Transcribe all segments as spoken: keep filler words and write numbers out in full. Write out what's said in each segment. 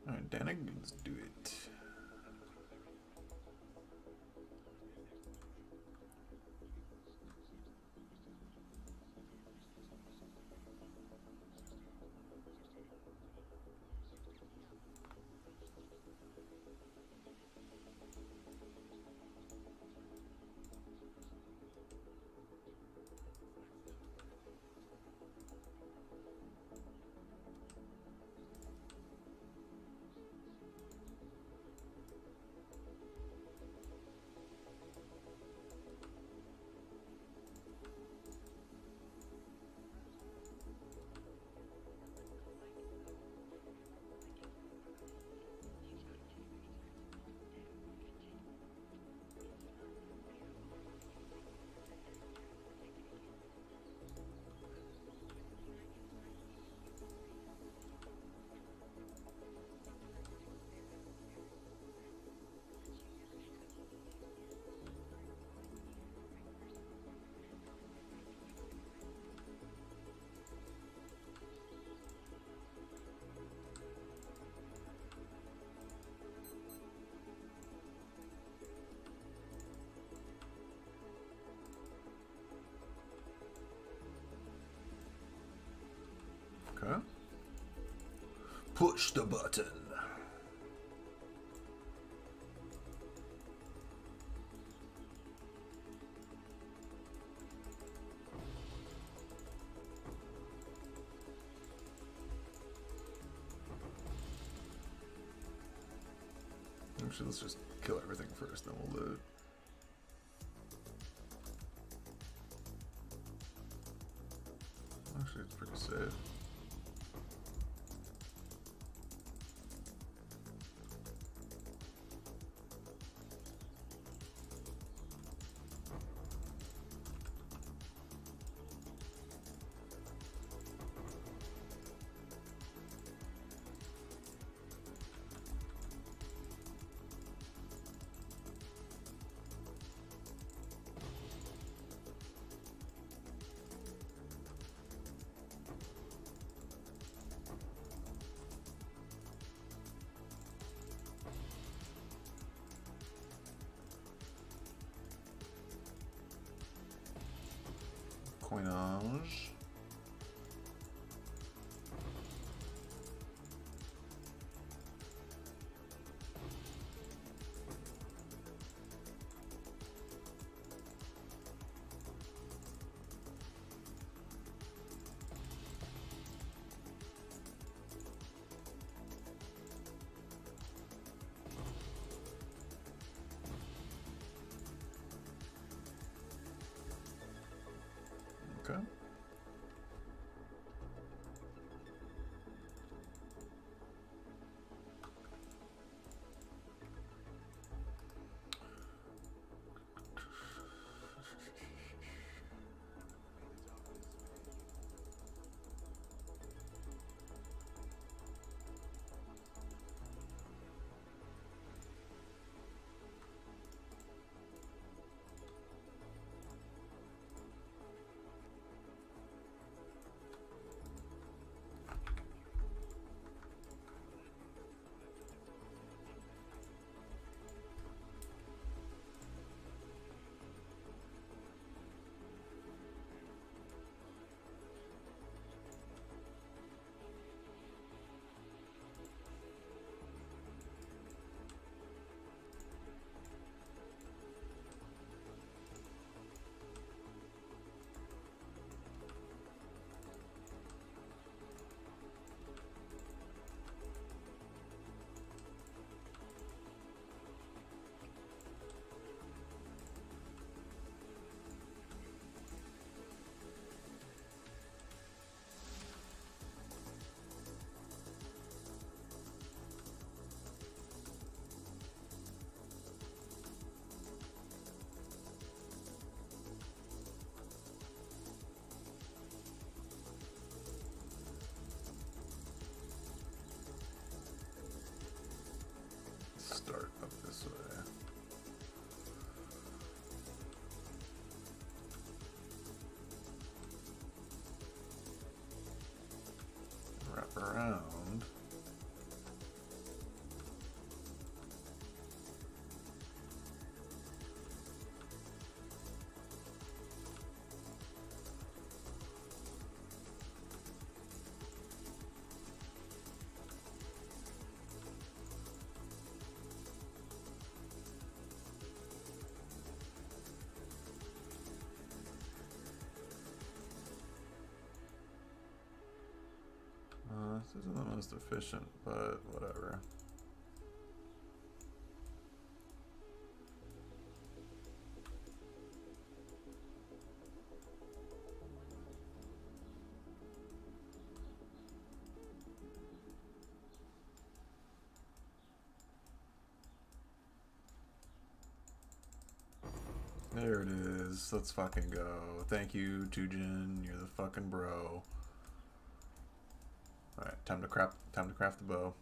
Alright, Danik, let's do it. Okay. Push the button. Actually, let's just kill everything first, then we'll loot. Actually, it's pretty safe. Coinage. Okay. Start up this way. Wrap around. isn't the most efficient, but whatever. There it is. Let's fucking go. Thank you, Tujin. You're the fucking bro. Alright, time to craft time to craft the bow.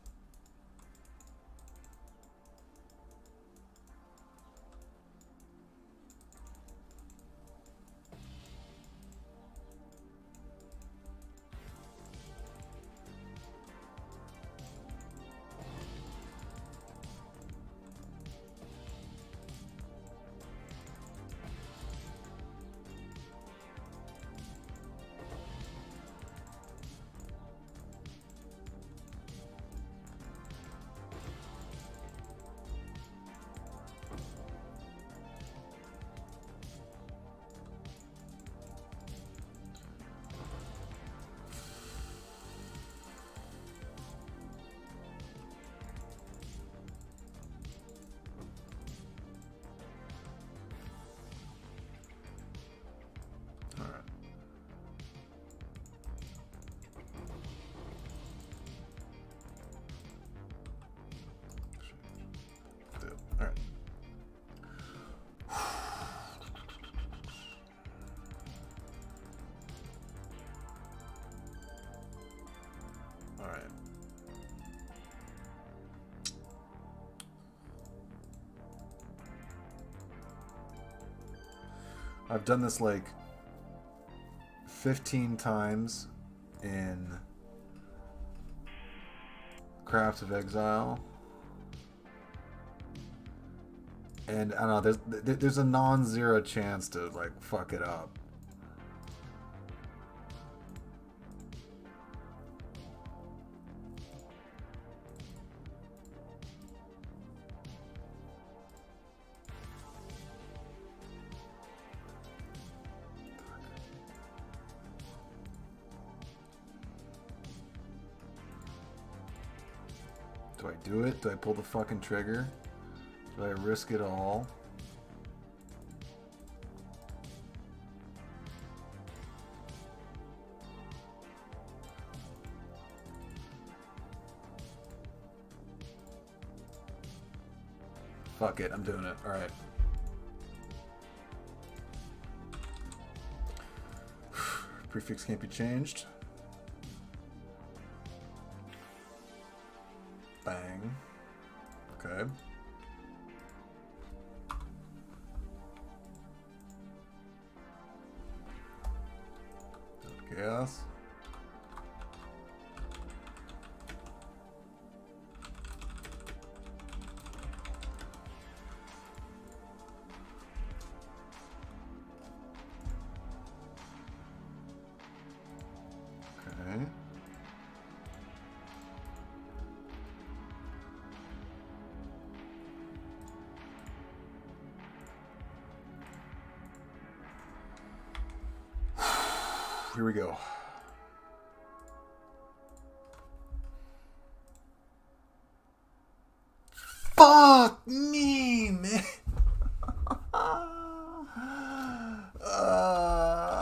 I've done this like fifteen times in Craft of Exile, and I don't know, there's there's a non-zero chance to like fuck it up. Do I do it? Do I pull the fucking trigger? Do I risk it all? Fuck it, I'm doing it. Alright. Prefix can't be changed. Bang. Okay. Chaos. Okay. Here we go. Fuck me, man. uh...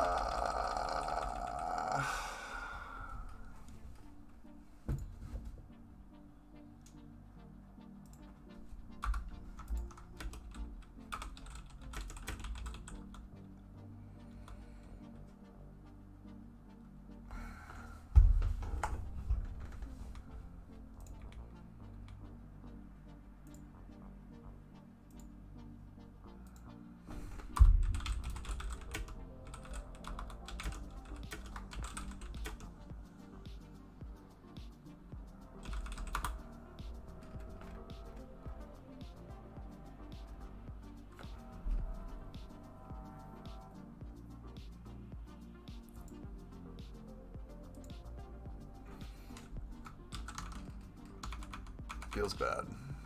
Feels bad.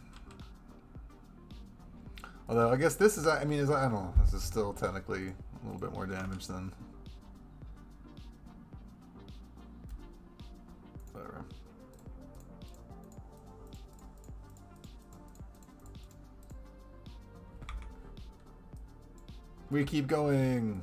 Although I guess this is, I mean, is, I don't know, this is still technically a little bit more damage than whatever. We keep going.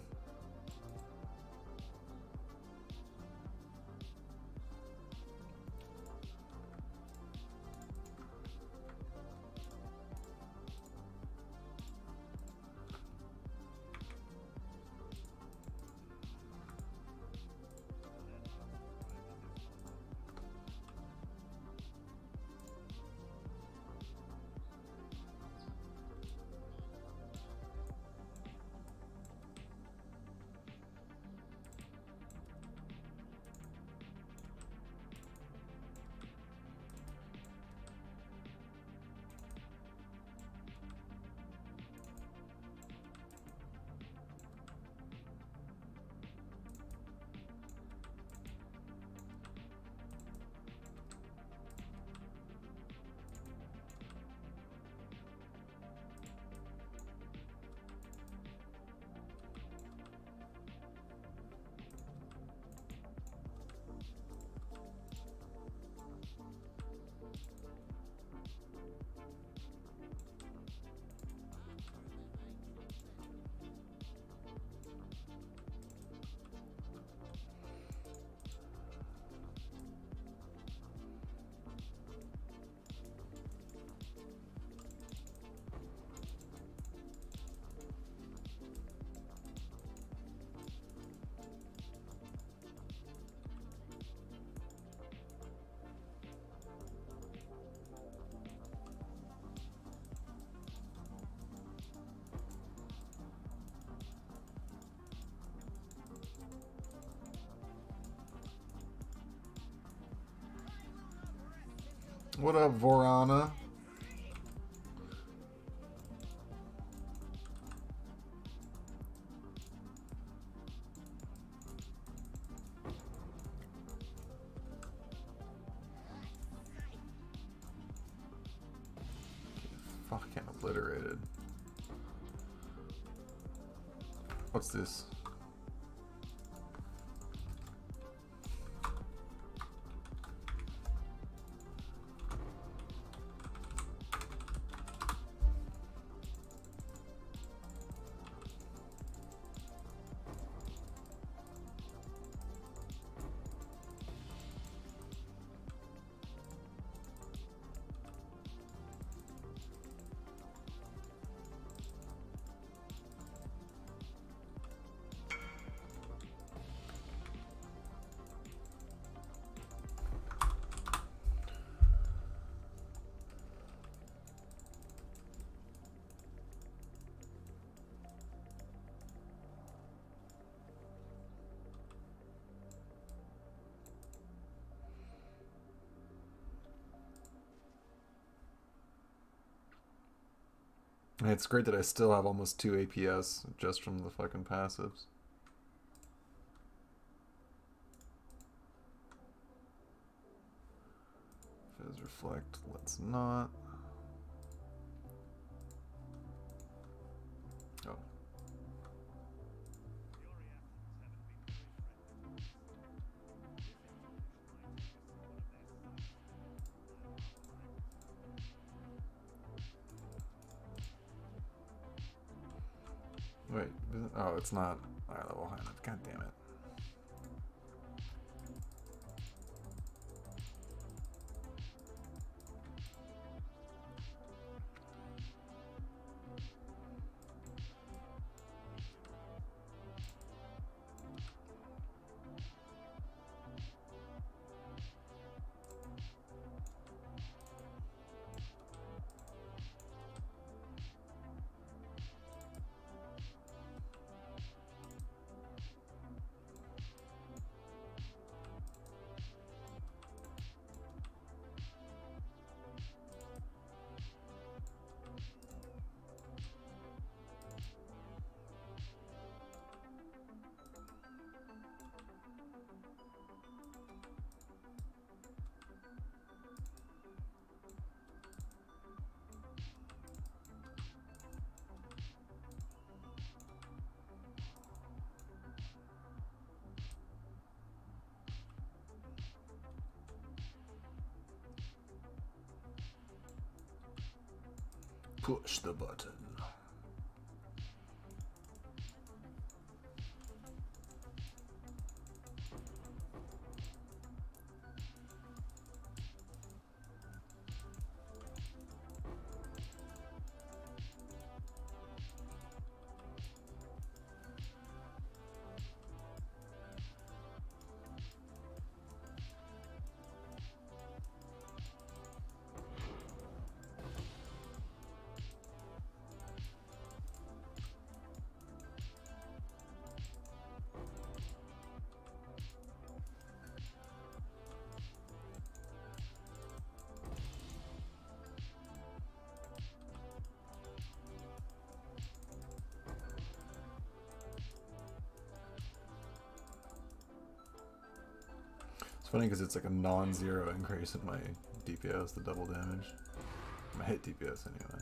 What up, Vorana? Fucking obliterated. What's this? It's great that I still have almost two A P S just from the fucking passives. Fizz Reflect, let's not. Oh. Wait, oh, it's not high level high enough. God damn it. Push the button. It's funny because it's like a non-zero increase in my D P S, the double damage. My hit D P S anyway.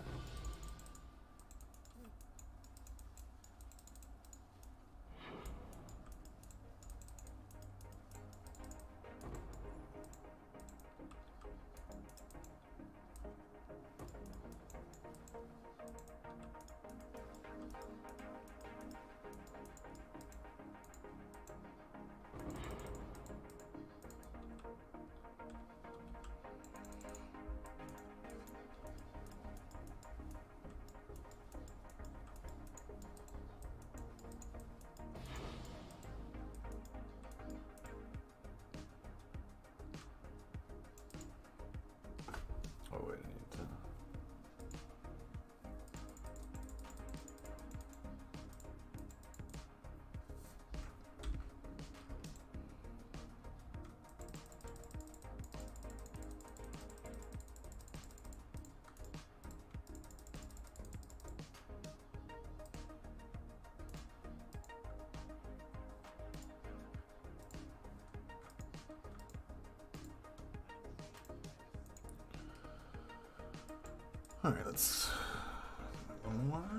Oh wait, I need to. All right, let's one more.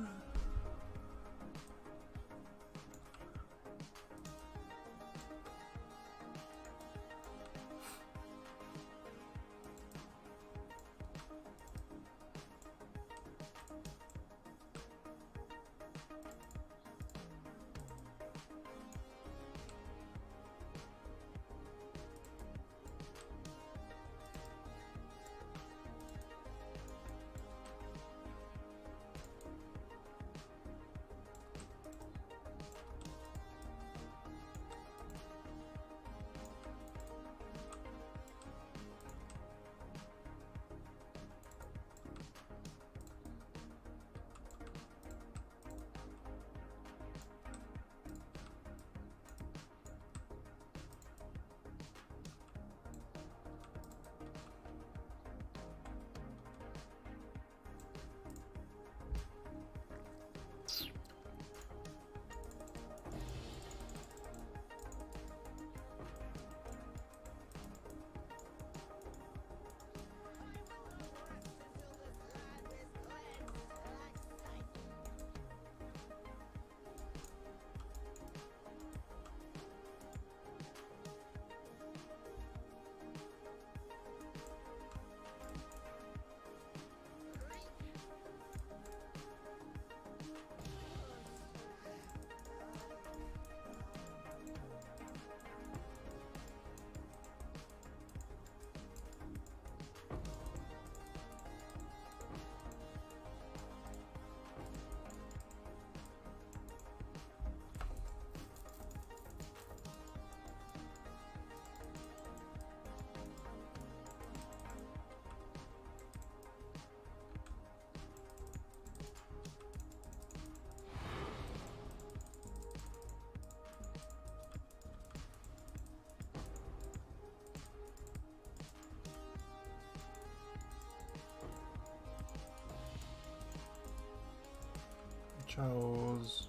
Chose.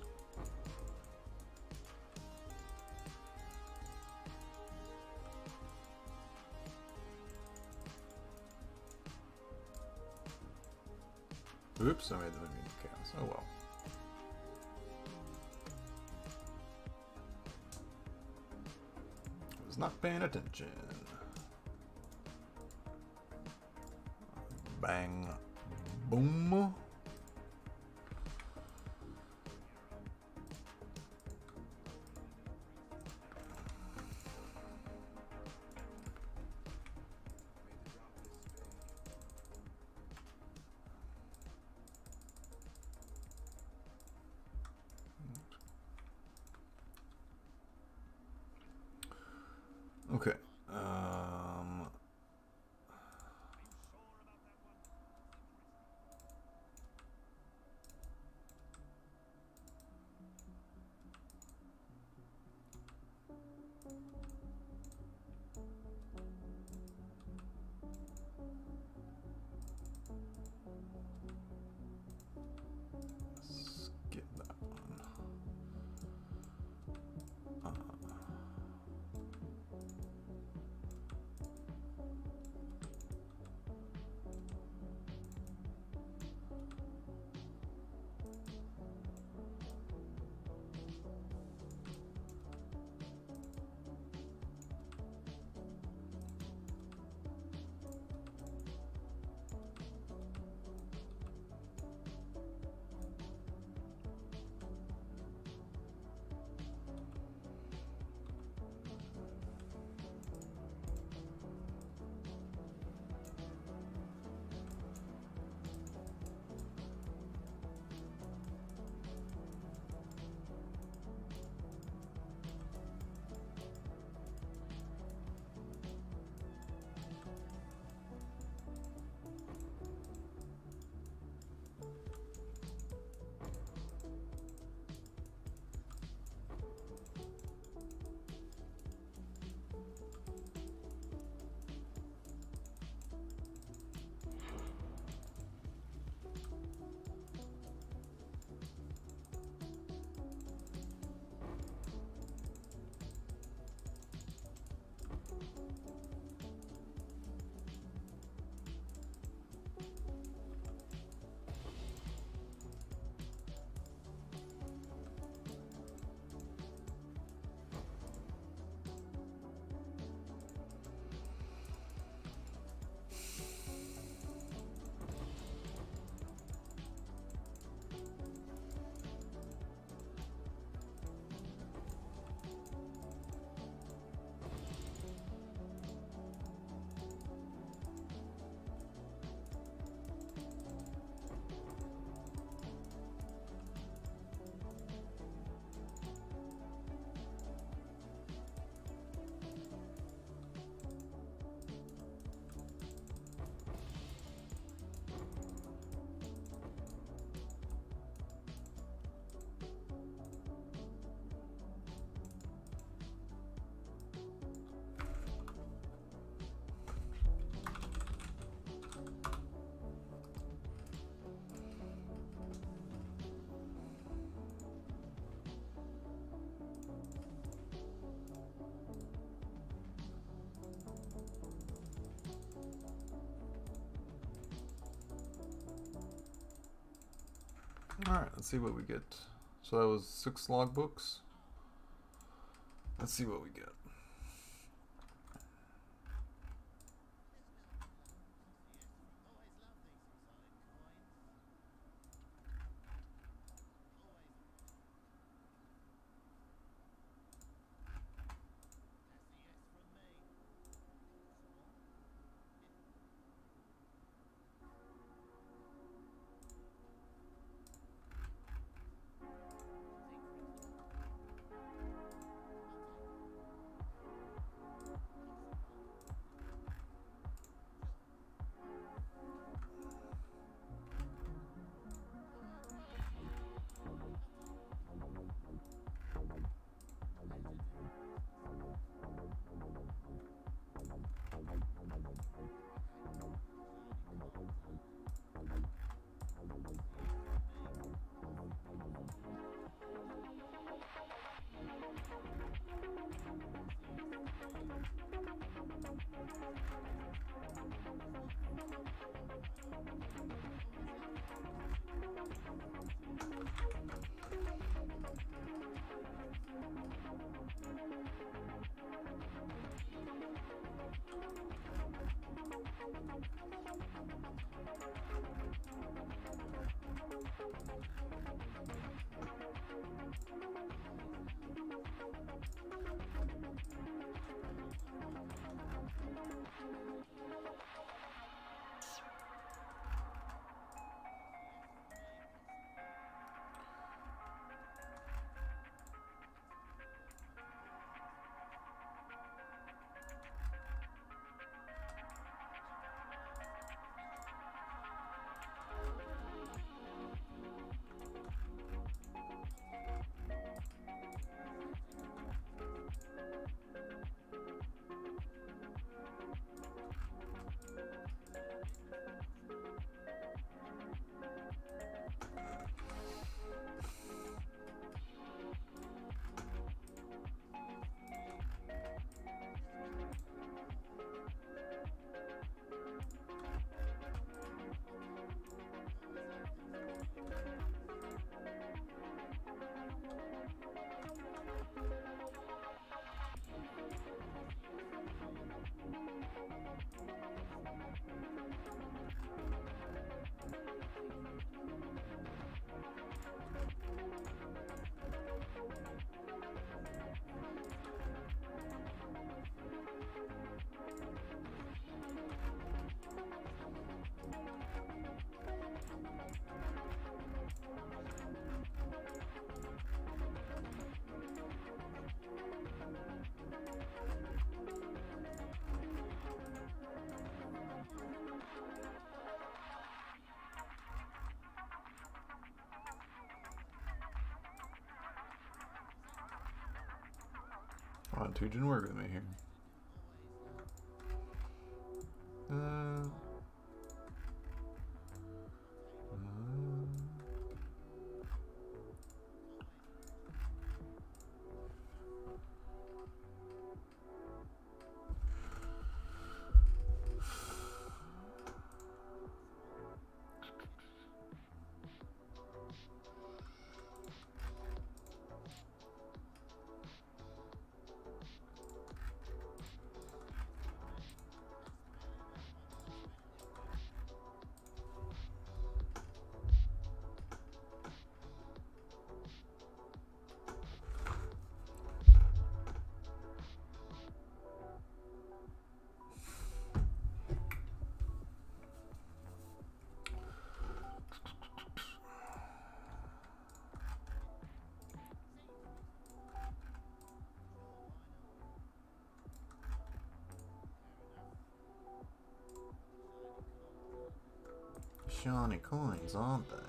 Oops, I made them immune to chaos. Oh well. I was not paying attention. Bang. Boom. Okay. Um, Alright, let's see what we get. So that was six logbooks. Let's see what we get. Come on, Tujin, work with me here. Uh, shiny coins, aren't they?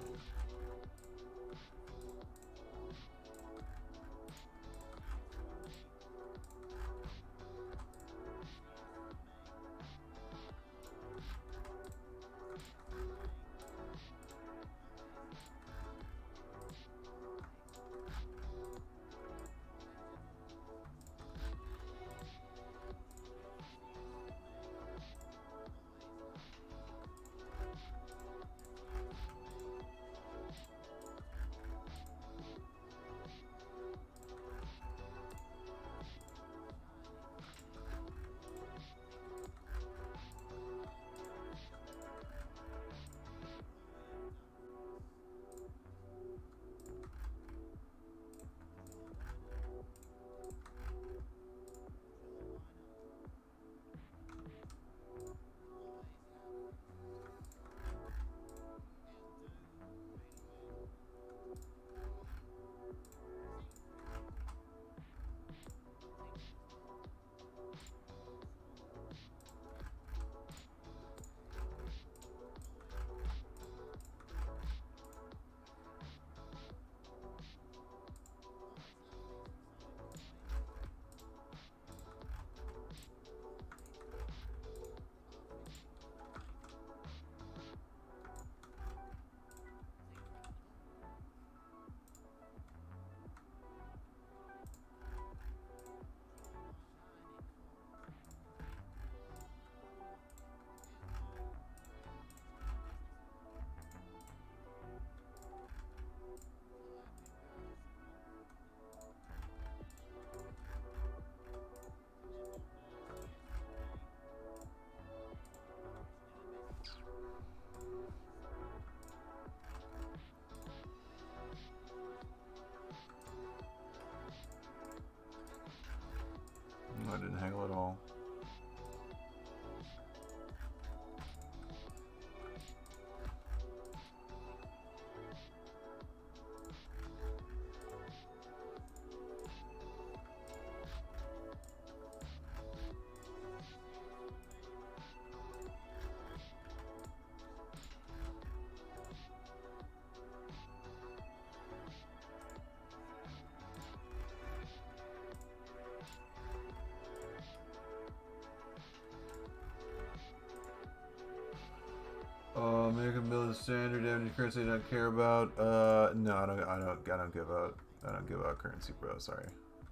Uh, American build standard damage currency I don't care about. Uh, no, I don't. I don't. I don't give out. I don't give out currency, bro. Sorry.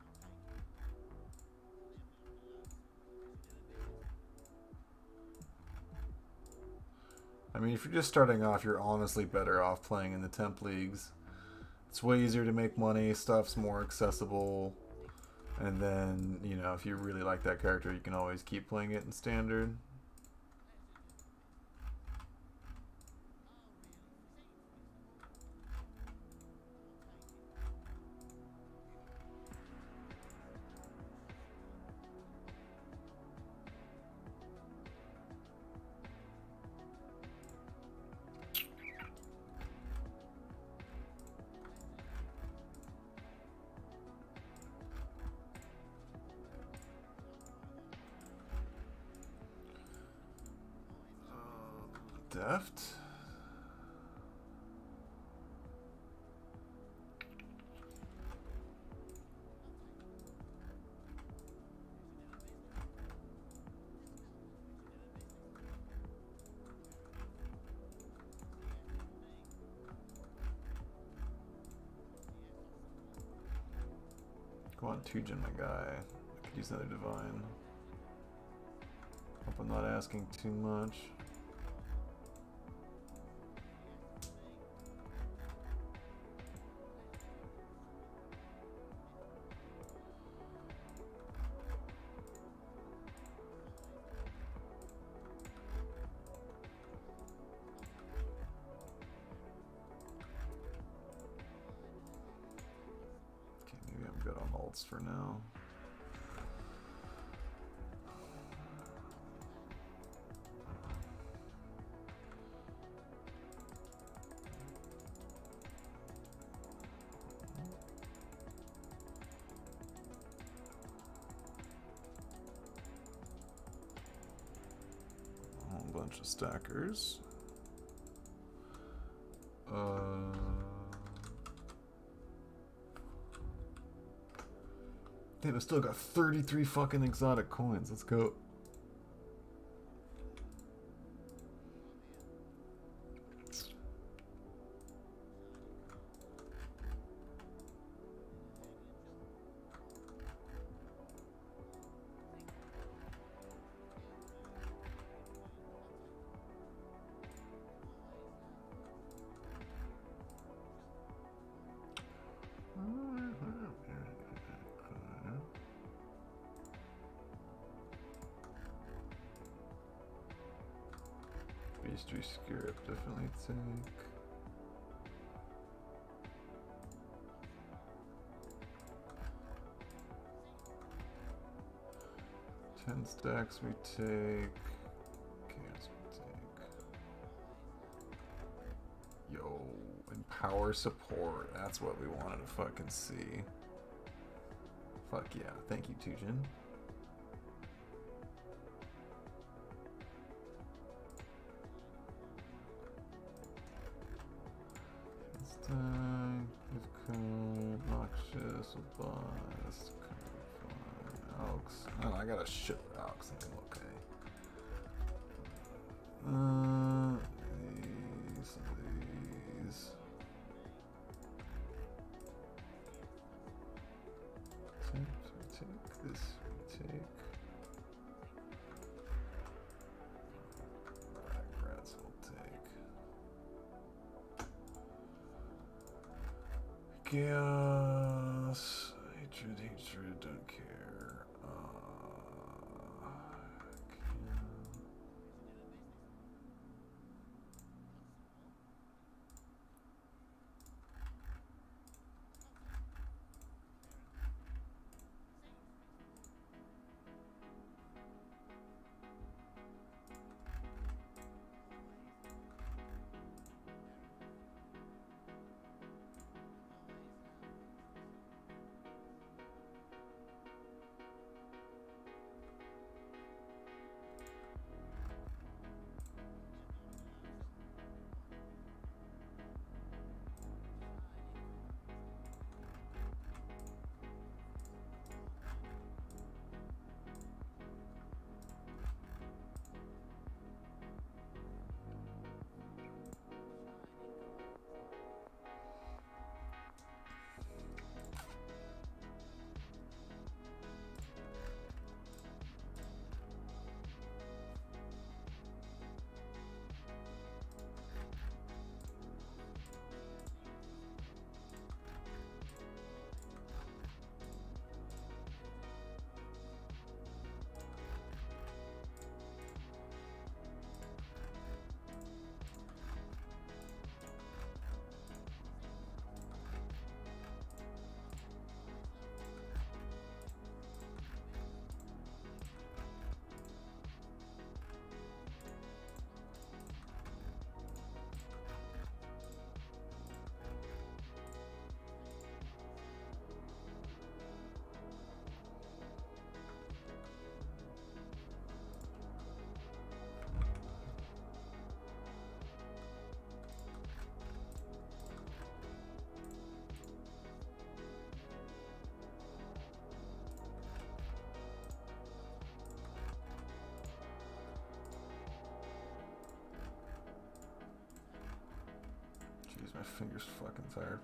I mean, if you're just starting off, you're honestly better off playing in the temp leagues. It's way easier to make money. Stuff's more accessible. And then, you know, if you really like that character, you can always keep playing it in standard. Deft. Go on, Tujin, my guy. I could use another divine. Hope I'm not asking too much. For now. A whole bunch of stackers. Uh Damn, I still got thirty-three fucking exotic coins. Let's go. Beastry Scarab, definitely take. Ten stacks we take. Chaos we take. Yo, and power support. That's what we wanted to fucking see. Fuck yeah. Thank you, Tujin. Time, gift card, noxious, bust, Elks. Oh, I got a shit of Elks. Okay. Uh, these, these. Take, we take this. We take. Rats will take. Chaos, hatred, hatred, don't care. Uh, My finger's fucking tired.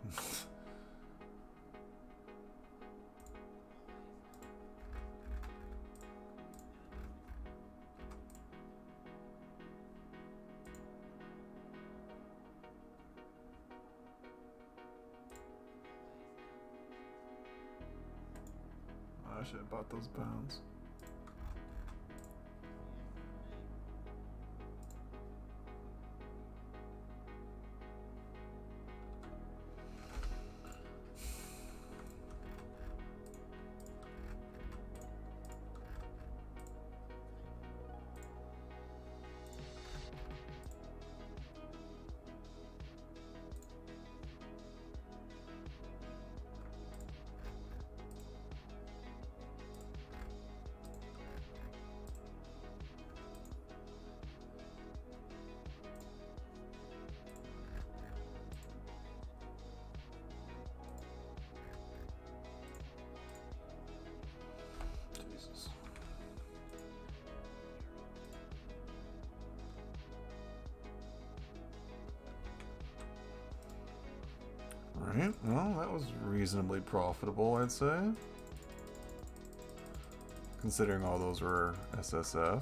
I should have bought those bounds. Alright, well, that was reasonably profitable, I'd say. Considering all those were S S F.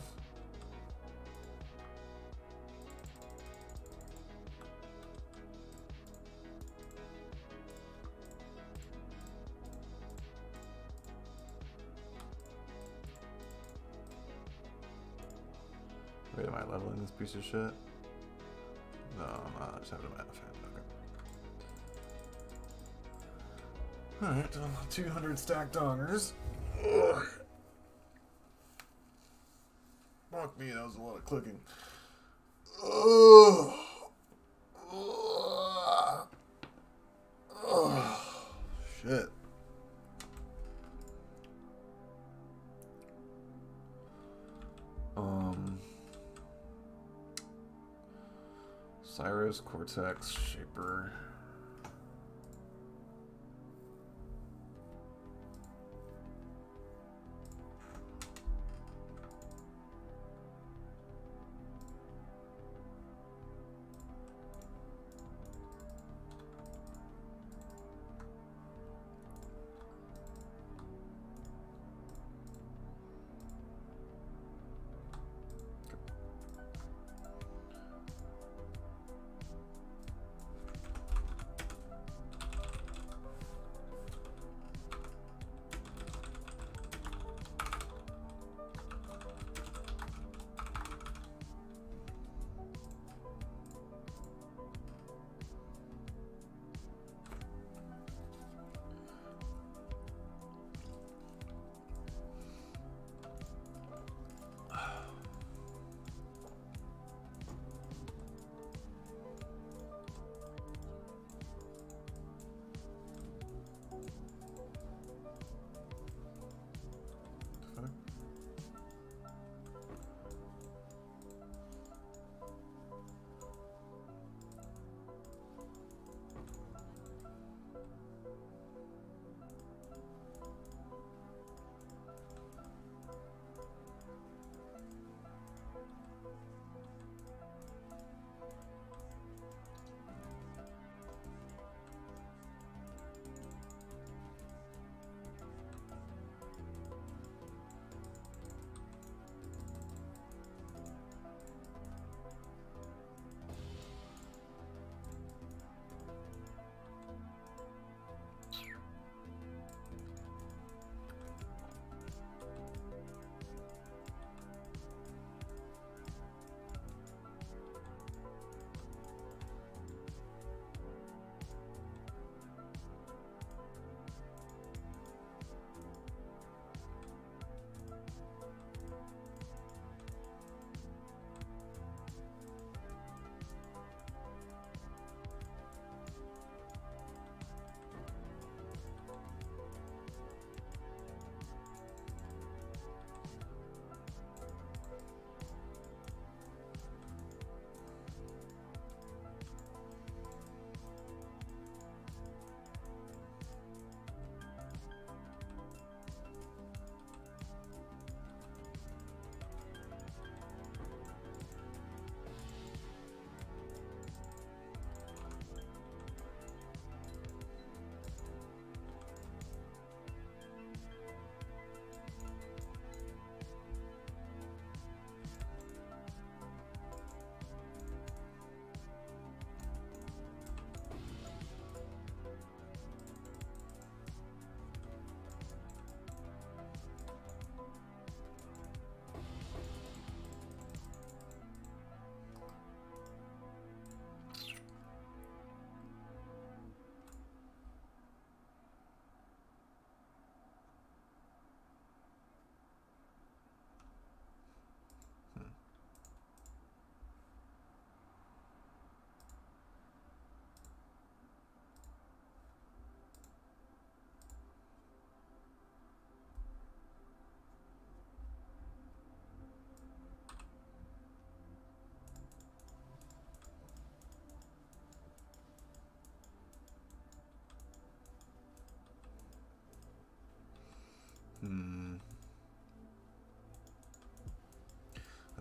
Wait, am I leveling this piece of shit? No, I'm not. I just have it in my hand. Okay. Alright, two hundred stacked dongers. Ugh. Fuck me, that was a lot of clicking. Ugh. Ugh. Ugh. Shit. Um... Cyrus, Cortex, Shaper.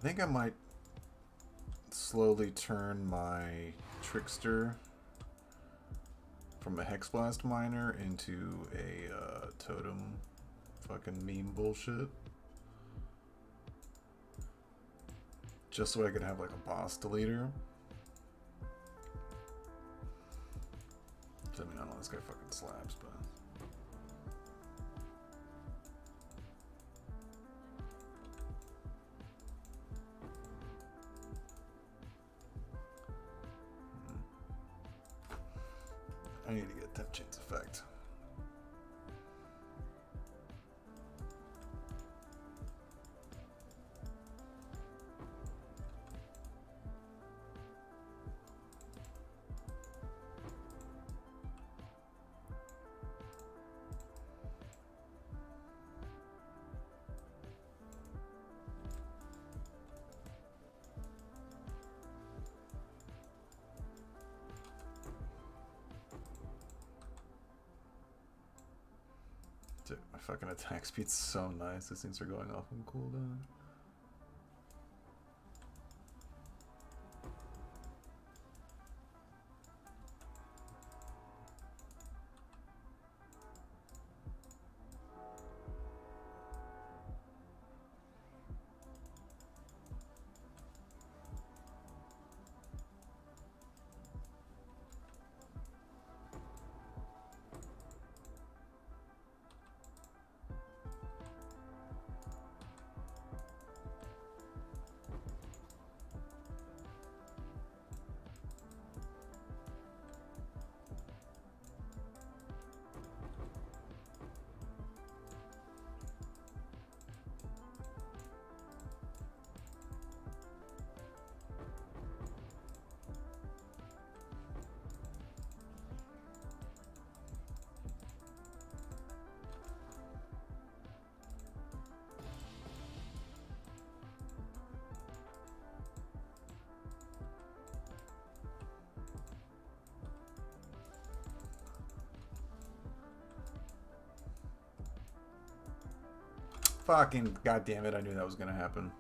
I think I might slowly turn my Trickster from a Hexblast miner into a uh, totem fucking meme bullshit. Just so I could have like a boss deleter. I mean, I don't know, this guy fucking slaps, but... I need to get Temp Chain's effect. Dude, my fucking attack speed's so nice. These things are going off on cooldown. Fucking goddamn it, I knew that was gonna happen.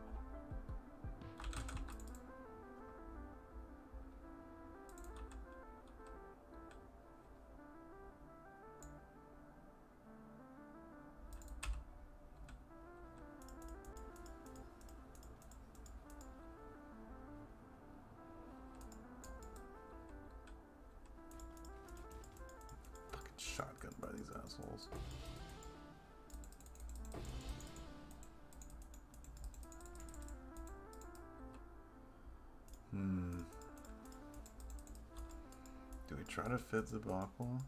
Fucking shotgun by these assholes. Hmm. Do we try to fit the Bakwa?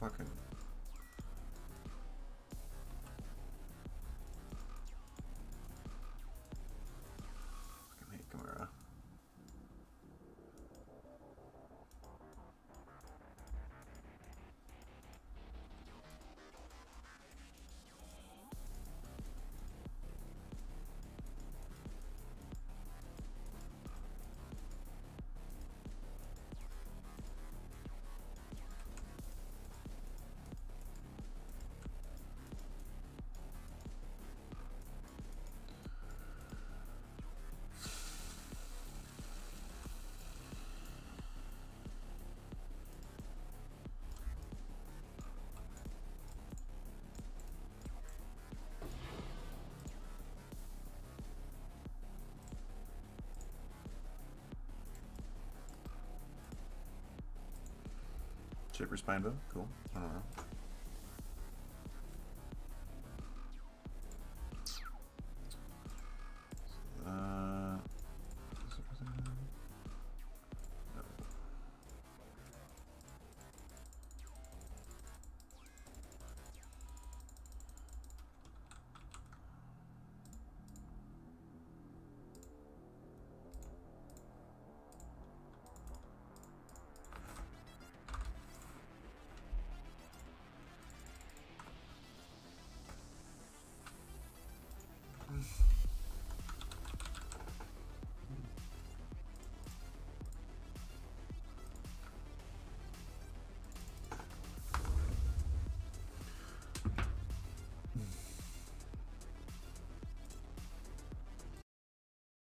fucking... Fucking hate Chimera. Shaper Spinebow, cool. I don't know.